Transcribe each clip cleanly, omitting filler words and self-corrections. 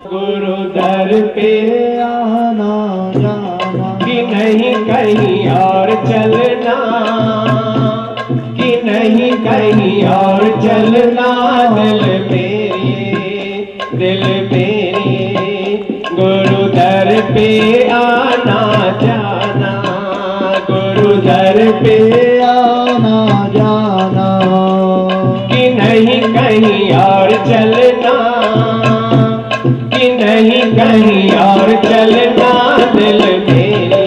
गुरु दर पे आना जाना, कि नहीं कहीं और चलना, कि नहीं कहीं और चलना। दिल मेरे गुरु दर पे आना जाना, गुरु दर पे आना जाना, कि नहीं कहीं और चलना, कि नहीं कहीं और चलना। दिल मेरे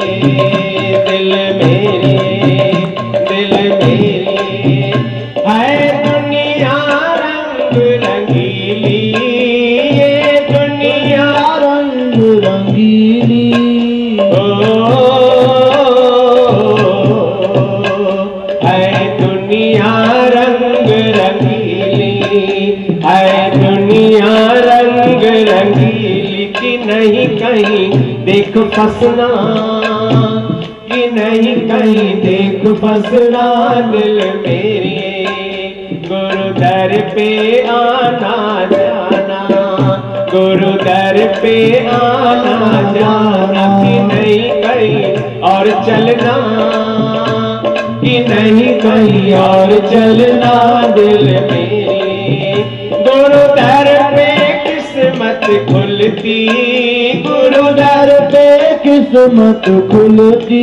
है दुनिया रंग रंगीली, ये दुनिया रंग रंगीली। है दुनिया रंग रंगीली, है दुनिया रंग रंगीली। कि नहीं कहीं देख फसना, कि नहीं कहीं देख फसना। दिल मेरे गुरु दर पे आना जाना, गुरु दर पे आना जाना। कि नहीं कहीं और चलना, कि नहीं कहीं और चलना। दिल मेरे गुरु दर पे किस्मत खुलती, गुरु दर पे किस्मत खुलती।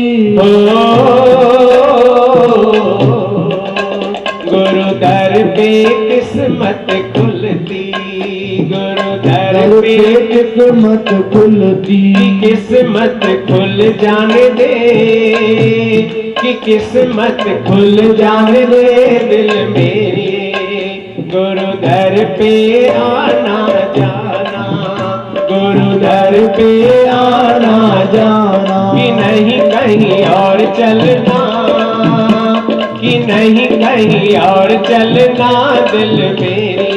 गुरु दर पे किस्मत खुलती, गुरु दर पे किस्मत खुलती। किस्मत खुल जाने दे, कि किस्मत खुल जाने दे। दिल मेरे गुरु दर पे आना जाना, गुरु दर पे आना जाना। कि नहीं कहीं और चलना, कि नहीं कहीं और चलना। दिल मेरे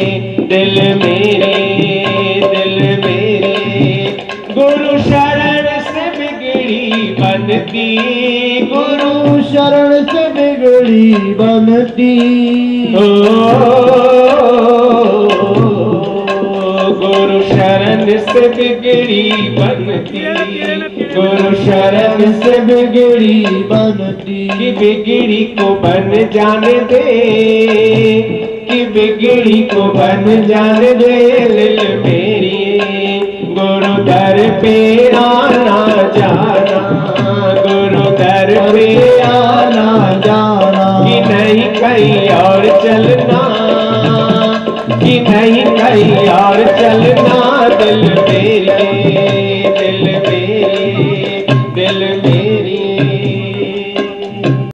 गुरु शरण से बिगड़ी बनती, गुरु शरण से बिगड़ी बनती। गुरु शरण से बिगड़ी बनती, गुरु शरण से बिगड़ी बनती। कि बिगड़ी को बन जाने दे, कि बिगड़ी को बन जाने दे। दिल मेरी गुरु दर पे आना जाना, गुरु दर पे आना जाना। कि नहीं कहीं और चलना, कि नहीं कहीं और चलना। दिल मेरी